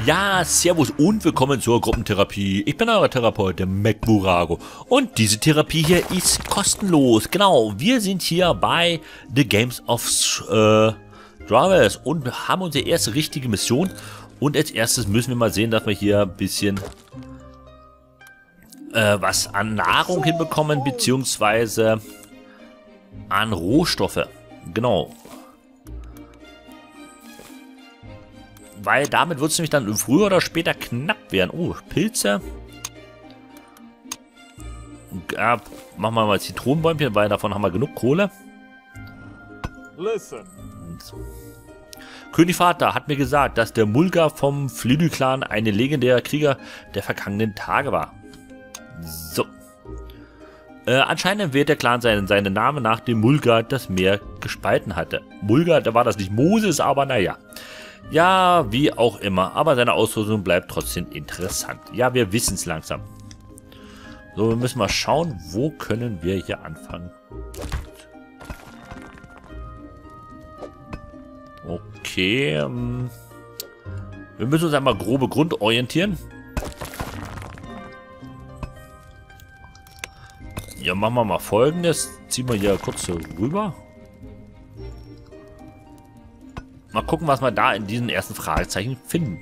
Ja, servus und willkommen zur Gruppentherapie. Ich bin euer Therapeut, der MacBurago. Und diese Therapie hier ist kostenlos. Genau, wir sind hier bei The Games of Thrones und haben unsere erste richtige Mission. Und als erstes müssen wir mal sehen, dass wir hier ein bisschen was an Nahrung hinbekommen, beziehungsweise an Rohstoffe. Genau. Weil damit wird es nämlich dann früher oder später knapp werden. Oh, Pilze. Ja, machen wir mal Zitronenbäumchen, weil davon haben wir genug Kohle. Listen. König Vater hat mir gesagt, dass der Mulga vom Flynn-Clan ein legendärer Krieger der vergangenen Tage war. So. Anscheinend wird der Clan seinen Namen nach dem Mulga das Meer gespalten hatte. Mulga, da war das nicht Moses, aber naja. Ja, wie auch immer. Aber seine Ausrüstung bleibt trotzdem interessant. Ja, wir wissen es langsam. So, wir müssen mal schauen, wo können wir hier anfangen. Okay. Wir müssen uns einmal grobe Grund orientieren. Ja, machen wir mal Folgendes. Ziehen wir hier kurz so rüber. Mal gucken, was wir da in diesen ersten Fragezeichen finden.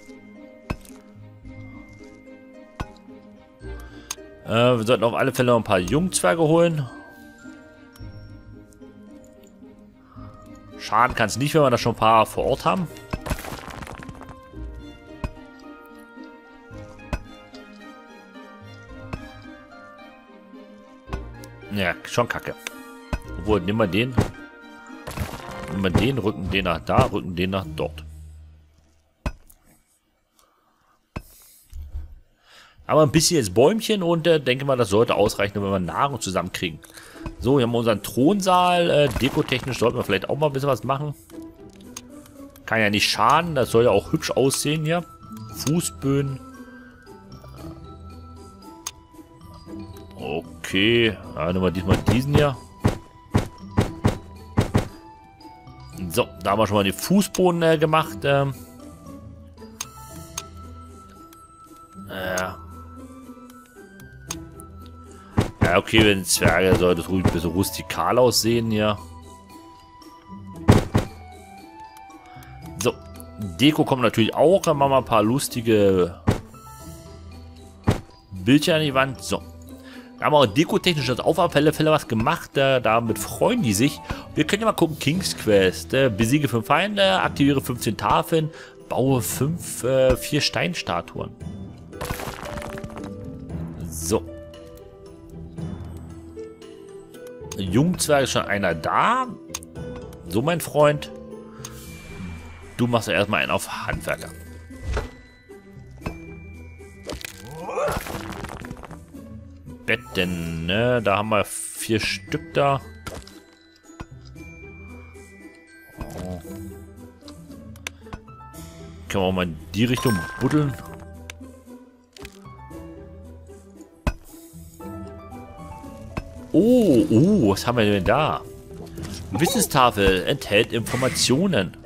Wir sollten auf alle Fälle noch ein paar Jungzwerge holen. Schaden kann es nicht, wenn wir da schon ein paar vor Ort haben. Ja, schon kacke. Obwohl, nehmen wir den. Nehmen wir den, rücken den nach da, rücken den nach dort. Aber ein bisschen jetzt Bäumchen und denke mal, das sollte ausreichen, wenn wir Nahrung zusammenkriegen. So, hier haben wir unseren Thronsaal. Dekotechnisch sollten wir vielleicht auch mal ein bisschen was machen. Kann ja nicht schaden, das soll ja auch hübsch aussehen hier. Fußböden. Okay, dann nehmen wir diesmal diesen hier. So, da haben wir schon mal den Fußboden gemacht. Ja, okay, wenn Zwerge sollte es ruhig ein bisschen rustikal aussehen hier. So, Deko kommt natürlich auch. Dann machen wir ein paar lustige Bildchen an die Wand. So. Da haben wir auch dekotechnisch auf alle Fälle was gemacht. Damit freuen die sich. Wir können ja mal gucken. King's Quest. Besiege 5 Feinde, aktiviere 15 Tafeln, baue 4 Steinstatuen. So. Jungzwerg ist schon einer da. So, mein Freund. Du machst ja erstmal einen auf Handwerker. Betten, ne? Da haben wir 4 Stück da. Oh. Können wir auch mal in die Richtung buddeln. Oh, was haben wir denn da? Wissenstafel enthält Informationen.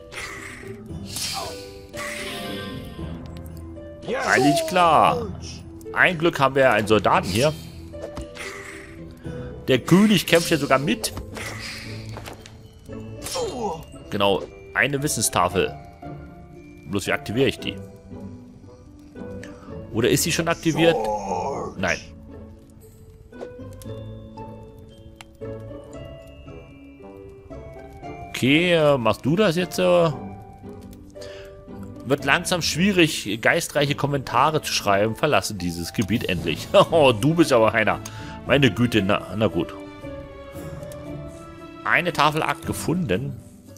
Eigentlich klar. Ein Glück haben wir einen Soldaten hier. Der König kämpft ja sogar mit. Genau, eine Wissenstafel. Bloß wie aktiviere ich die? Oder ist sie schon aktiviert? Nein. Okay, machst du das jetzt? Wird langsam schwierig, geistreiche Kommentare zu schreiben. Verlasse dieses Gebiet endlich. Oh, du bist aber einer. Meine Güte, na gut. Eine Tafelakt gefunden.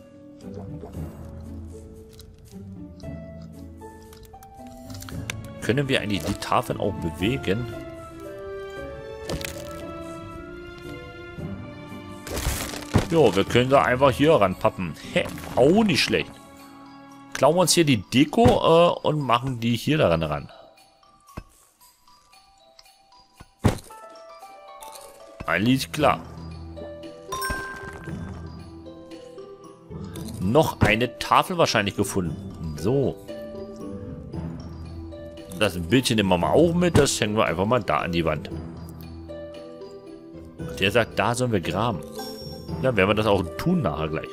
Können wir eigentlich die Tafeln auch bewegen? Jo, wir können da einfach hier ranpappen. Hä, auch nicht schlecht. Klauen wir uns hier die Deko und machen die hier daran ran. Eigentlich klar. Noch eine Tafel wahrscheinlich gefunden. So. Das Bildchen nehmen wir mal auch mit. Das hängen wir einfach mal da an die Wand. Der sagt, da sollen wir graben. Ja, werden wir das auch tun nachher gleich.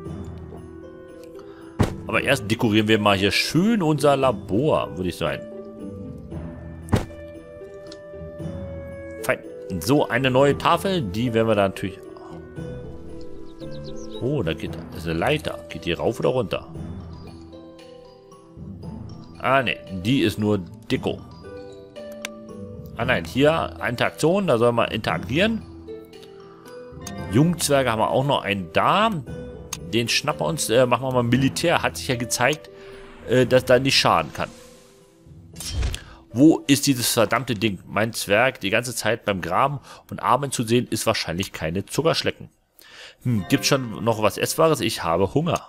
Aber erst dekorieren wir mal hier schön unser Labor, würde ich sagen. Fein. So, eine neue Tafel, die werden wir da natürlich... Oh, da geht das ist eine Leiter. Geht die rauf oder runter? Ah, ne, die ist nur Deko. Ah, nein, hier Interaktion, da soll man interagieren. Jungzwerge haben wir auch noch einen da. Den schnappen wir uns, machen wir mal Militär. Hat sich ja gezeigt, dass da nicht schaden kann. Wo ist dieses verdammte Ding? Mein Zwerg die ganze Zeit beim Graben und Atmen zu sehen, ist wahrscheinlich keine Zuckerschlecken. Gibt schon noch was Essbares? Ich habe Hunger.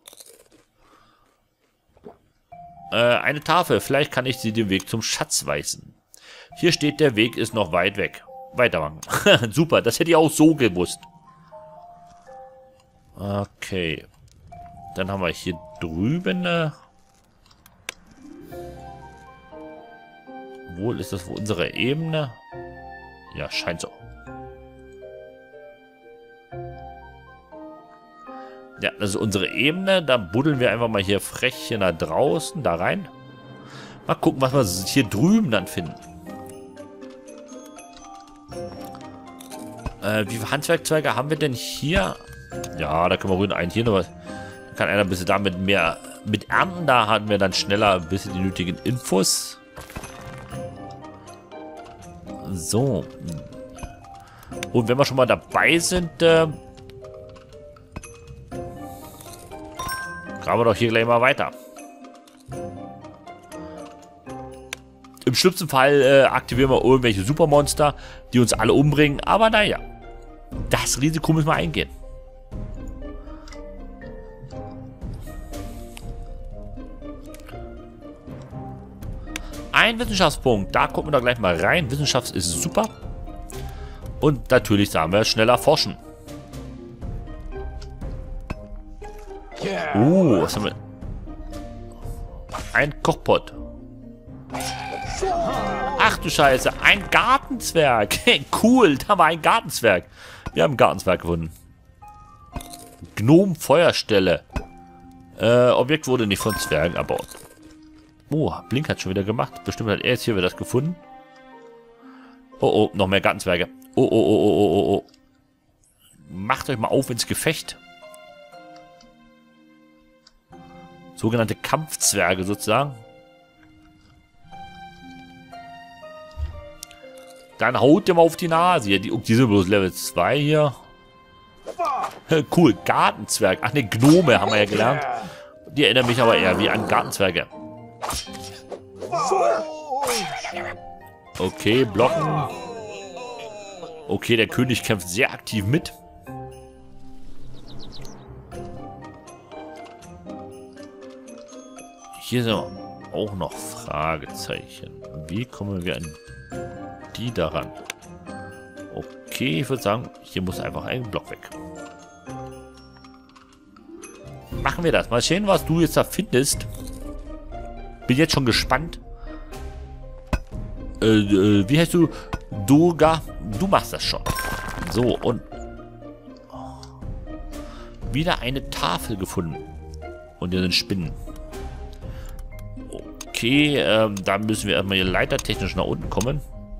Eine Tafel. Vielleicht kann ich sie den Weg zum Schatz weisen. Hier steht, der Weg ist noch weit weg. Weitermachen. Super, das hätte ich auch so gewusst. Okay. Dann haben wir hier drüben... Wohl ist das unsere Ebene? Ja, scheint so. Ja, das ist unsere Ebene. Da buddeln wir einfach mal hier frech hier nach draußen, da rein. Mal gucken, was wir hier drüben dann finden. Wie viele Handwerkzeuge haben wir denn hier? Ja, da können wir ruhig einen hier noch. Da kann einer ein bisschen damit mehr mit ernten. Da hatten wir dann schneller ein bisschen die nötigen Infos. So. Und wenn wir schon mal dabei sind, graben wir doch hier gleich mal weiter. Im schlimmsten Fall aktivieren wir irgendwelche Supermonster, die uns alle umbringen. Aber naja, das Risiko müssen wir eingehen. Ein Wissenschaftspunkt, da gucken wir doch gleich mal rein. Wissenschaft ist super. Und natürlich sagen wir schneller forschen. Was haben wir? Ein Kochpot. Ach du Scheiße, ein Gartenzwerg. Cool, da war ein Gartenzwerg. Wir haben einen Gartenzwerg gefunden. Gnom-Feuerstelle. Objekt wurde nicht von Zwergen erbaut. Oh, Blink hat schon wieder gemacht. Bestimmt hat er jetzt hier wieder das gefunden. Oh, noch mehr Gartenzwerge. Oh. Macht euch mal auf ins Gefecht. Sogenannte Kampfzwerge sozusagen. Dann haut ihr mal auf die Nase. Die sind bloß Level 2 hier. Cool, Gartenzwerg. Ach ne, Gnome haben wir ja gelernt. Die erinnern mich aber eher wie an Gartenzwerge. Okay, blocken. Okay, der König kämpft sehr aktiv mit. Hier sind auch noch Fragezeichen. Wie kommen wir an die daran? Okay, ich würde sagen, hier muss einfach ein Block weg. Machen wir das. Mal sehen, was du jetzt da findest. Bin jetzt schon gespannt. Wie heißt du? Durga. Du machst das schon. So, und... wieder eine Tafel gefunden. Und hier sind Spinnen. Okay, da müssen wir erstmal hier leitertechnisch nach unten kommen.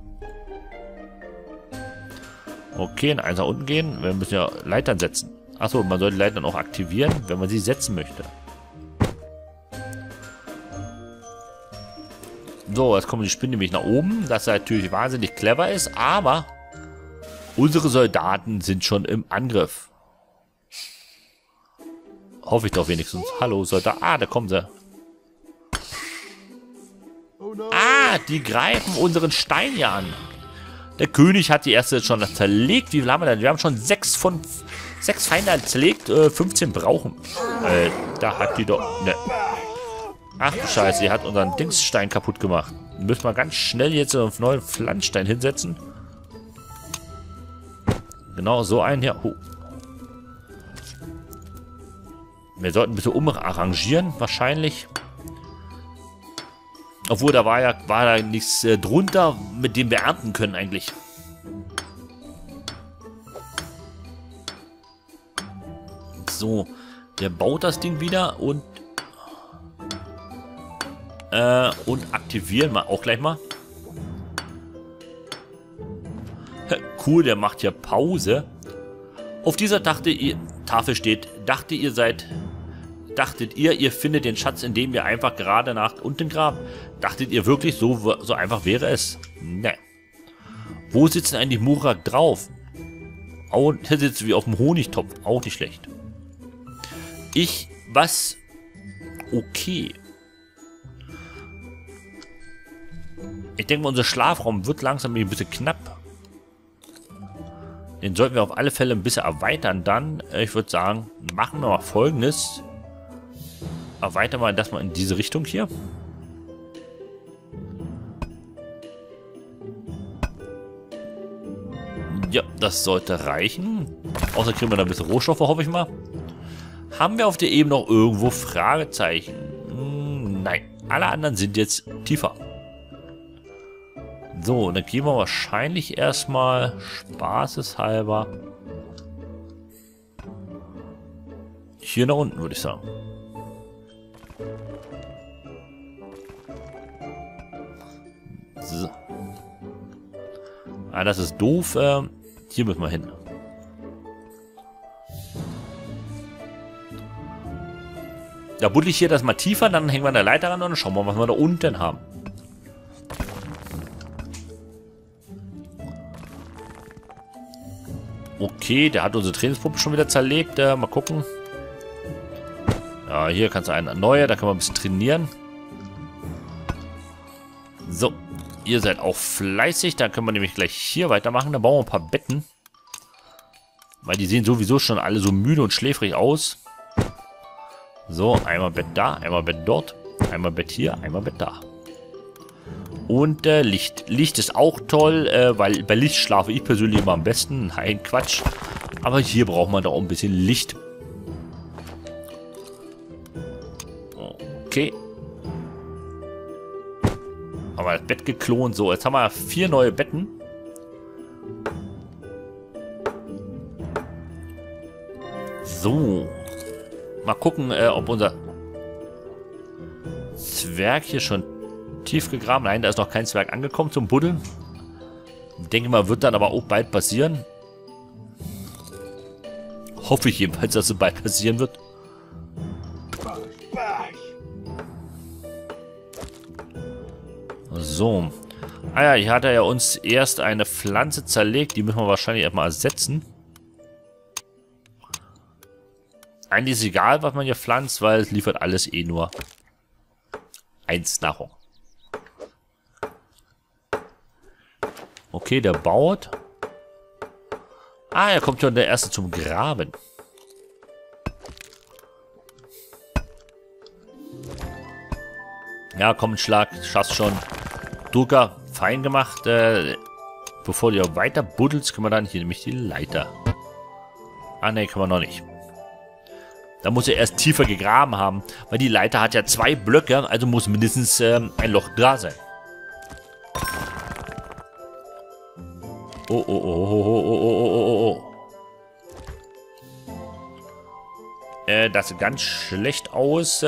Okay, in eins nach unten gehen. Wir müssen ja Leitern setzen. Achso, man soll die Leitern auch aktivieren, wenn man sie setzen möchte. So, jetzt kommen die Spinnen nämlich nach oben, das natürlich wahnsinnig clever ist, aber unsere Soldaten sind schon im Angriff. Hoffe ich doch wenigstens. Hallo, Soldat. Ah, da kommen sie. Ah, die greifen unseren Stein hier an. Der König hat die erste schon zerlegt. Wie viel haben wir denn? Wir haben schon 6 Feinde zerlegt. 15 brauchen. Da hat die doch... Ne. Ach du Scheiße, die hat unseren Dingsstein kaputt gemacht. Müssen wir ganz schnell jetzt einen neuen Pflanzstein hinsetzen. Genau, so einen hier. Oh. Wir sollten ein bisschen umarrangieren, wahrscheinlich. Obwohl, da war da nichts drunter, mit dem wir ernten können eigentlich. So, der baut das Ding wieder und aktivieren wir auch gleich mal. Cool, der macht hier Pause. Auf dieser Tafel steht, dachtet ihr, ihr findet den Schatz, indem ihr einfach gerade nach unten grabt? Dachtet ihr wirklich, so einfach wäre es? Ne. Wo sitzen eigentlich Murak drauf? Hier sitzt wie auf dem Honigtopf. Auch nicht schlecht. Was? Okay. Ich denke mal, unser Schlafraum wird langsam ein bisschen knapp. Den sollten wir auf alle Fälle ein bisschen erweitern dann. Ich würde sagen, machen wir mal Folgendes. Erweitern wir das mal in diese Richtung hier. Ja, das sollte reichen. Außer kriegen wir da ein bisschen Rohstoffe, hoffe ich mal. Haben wir auf der Ebene noch irgendwo Fragezeichen? Nein, alle anderen sind jetzt tiefer. So, dann gehen wir wahrscheinlich erstmal spaßeshalber hier nach unten, würde ich sagen. So. Ah, das ist doof. Hier müssen wir hin. Da buddel ich hier das mal tiefer, dann hängen wir an der Leiter ran und dann schauen wir, was wir da unten haben. Okay, der hat unsere Trainingspuppe schon wieder zerlegt. Mal gucken. Ja, hier kannst du eine neue, da können wir ein bisschen trainieren. So, ihr seid auch fleißig. Da können wir nämlich gleich hier weitermachen. Da bauen wir ein paar Betten. Weil die sehen sowieso schon alle so müde und schläfrig aus. So, einmal Bett da, einmal Bett dort, einmal Bett hier, einmal Bett da. Und Licht. Licht ist auch toll, weil bei Licht schlafe ich persönlich immer am besten. Nein, Quatsch. Aber hier braucht man da auch ein bisschen Licht. Okay. Haben wir das Bett geklont. So, jetzt haben wir 4 neue Betten. So. Mal gucken, ob unser Zwerg hier schon tief gegraben. Nein, da ist noch kein Zwerg angekommen zum Buddeln. Ich denke mal, wird dann aber auch bald passieren. Hoffe ich jedenfalls, dass es bald passieren wird. So. Ah ja, hier hat er ja uns erst eine Pflanze zerlegt. Die müssen wir wahrscheinlich erstmal ersetzen. Eigentlich ist egal, was man hier pflanzt, weil es liefert alles eh nur 1 Nahrung. Okay, der baut. Ah, er kommt schon der Erste zum Graben. Ja, komm, Schlag, schaffst schon. Durka, fein gemacht. Bevor du weiter buddelst, können wir dann hier nämlich die Leiter. Ah, ne, können wir noch nicht. Da muss er erst tiefer gegraben haben, weil die Leiter hat ja 2 Blöcke, also muss mindestens ein Loch da sein. Oh, oh, oh, oh, oh, oh, oh, oh, oh. Das sieht ganz schlecht aus.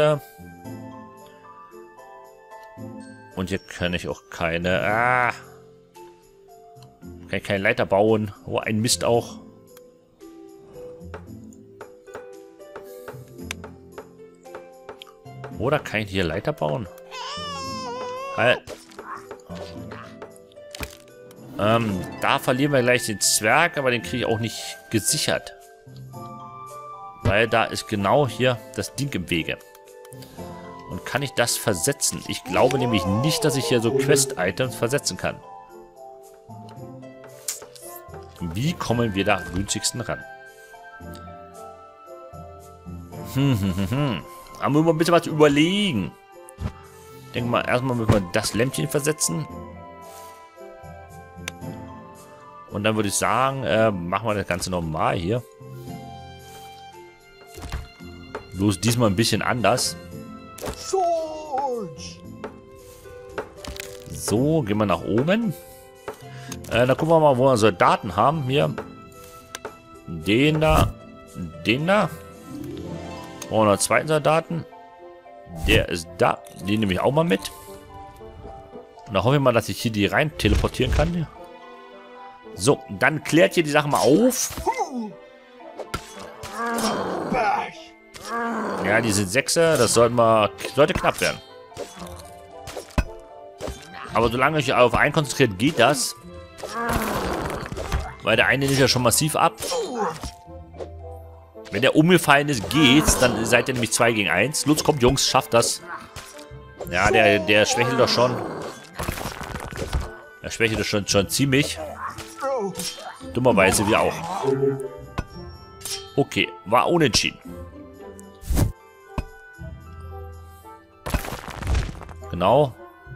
Und hier kann ich auch keine... kann ich keine Leiter bauen. Oh, ein Mist auch. Oder kann ich hier Leiter bauen? Halt. Da verlieren wir gleich den Zwerg, aber den kriege ich auch nicht gesichert. Weil da ist genau hier das Ding im Wege. Und kann ich das versetzen? Ich glaube nämlich nicht, dass ich hier so Quest-Items versetzen kann. Wie kommen wir da am günstigsten ran? Da müssen wir ein bisschen was überlegen. Ich denke mal, erstmal müssen wir das Lämpchen versetzen. Und dann würde ich sagen, machen wir das Ganze nochmal hier. Bloß diesmal ein bisschen anders. So, gehen wir nach oben. Da gucken wir mal, wo wir Soldaten haben. Hier. Den da. Den da. Und einen zweiten Soldaten. Der ist da. Den nehme ich auch mal mit. Und da hoffe ich mal, dass ich hier die rein teleportieren kann. So, dann klärt hier die Sache mal auf. Ja, die sind Sechser. Das sollte knapp werden. Aber solange ich auf einen konzentriert, geht das. Weil der eine nimmt ja schon massiv ab. Wenn der umgefallen ist, geht's. Dann seid ihr nämlich 2 gegen 1. Lutz, kommt, Jungs, schafft das. Ja, der schwächelt doch schon. Der schwächelt doch schon ziemlich. Dummerweise wir auch. Okay, war unentschieden. Genau.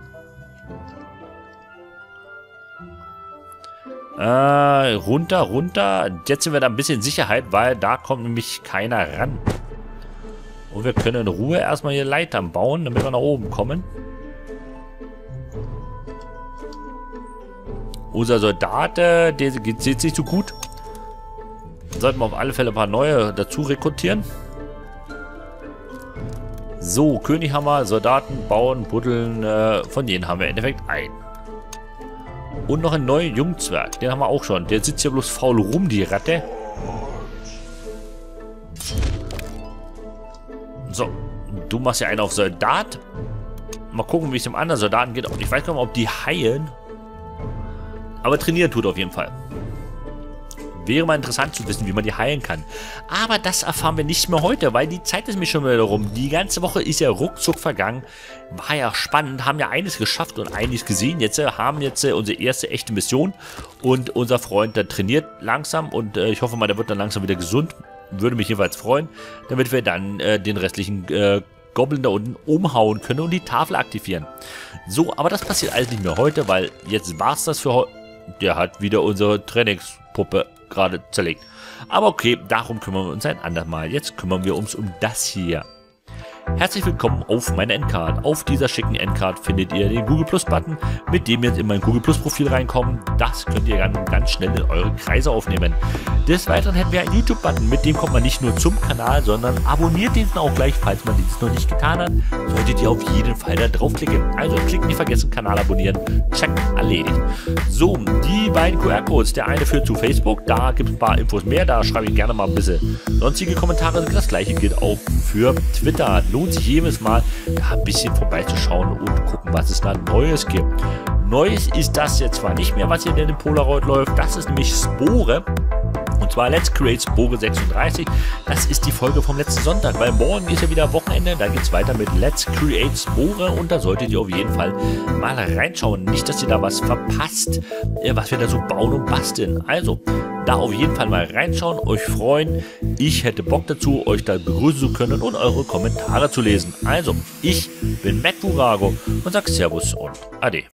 Runter. Jetzt sind wir da ein bisschen in Sicherheit, weil da kommt nämlich keiner ran. Und wir können in Ruhe erstmal hier Leitern bauen, damit wir nach oben kommen. Unser Soldat, der geht nicht so gut. Sollten wir auf alle Fälle ein paar neue dazu rekrutieren. So, König haben wir, Soldaten bauen, buddeln. Von denen haben wir im Endeffekt einen. Und noch einen neuen Jungzwerg. Den haben wir auch schon. Der sitzt hier bloß faul rum, die Ratte. So, du machst ja einen auf Soldat. Mal gucken, wie es dem anderen Soldaten geht. Ich weiß gar nicht, ob die heilen. Aber trainieren tut auf jeden Fall. Wäre mal interessant zu wissen, wie man die heilen kann. Aber das erfahren wir nicht mehr heute, weil die Zeit ist mir schon wieder rum. Die ganze Woche ist ja ruckzuck vergangen. War ja spannend, haben ja eines geschafft und einiges gesehen. Jetzt haben jetzt unsere erste echte Mission. Und unser Freund, der trainiert langsam. Und ich hoffe mal, der wird dann langsam wieder gesund. Würde mich jedenfalls freuen, damit wir dann den restlichen Goblin da unten umhauen können und die Tafel aktivieren. So, aber das passiert alles nicht mehr heute, weil jetzt war es das für heute. Der hat wieder unsere Trainingspuppe gerade zerlegt. Aber okay, darum kümmern wir uns ein andermal. Jetzt kümmern wir uns um das hier. Herzlich willkommen auf meiner Endcard. Auf dieser schicken Endcard findet ihr den Google Plus Button, mit dem ihr in mein Google Plus Profil reinkommt. Das könnt ihr ganz schnell in eure Kreise aufnehmen. Des Weiteren hätten wir einen YouTube Button, mit dem kommt man nicht nur zum Kanal, sondern abonniert diesen auch gleich, falls man dieses noch nicht getan hat. Solltet ihr auf jeden Fall da draufklicken. Also klicken nicht vergessen, Kanal abonnieren. Check, erledigt. So, die beiden QR-Codes. Der eine führt zu Facebook, da gibt es ein paar Infos mehr, da schreibe ich gerne mal ein bisschen sonstige Kommentare. Das gleiche gilt auch für Twitter. Lohnt sich jedes Mal, da ein bisschen vorbeizuschauen und gucken, was es da Neues gibt. Neues ist das jetzt zwar nicht mehr, was hier in dem Polaroid läuft, das ist nämlich Spore. Und zwar Let's Create Spore 36. Das ist die Folge vom letzten Sonntag, weil morgen ist ja wieder Wochenende. Da geht es weiter mit Let's Create Spore und da solltet ihr auf jeden Fall mal reinschauen. Nicht, dass ihr da was verpasst, was wir da so bauen und basteln. Also, da auf jeden Fall mal reinschauen, euch freuen. Ich hätte Bock dazu, euch da begrüßen zu können und eure Kommentare zu lesen. Also, ich bin MacBurago und sage Servus und Ade.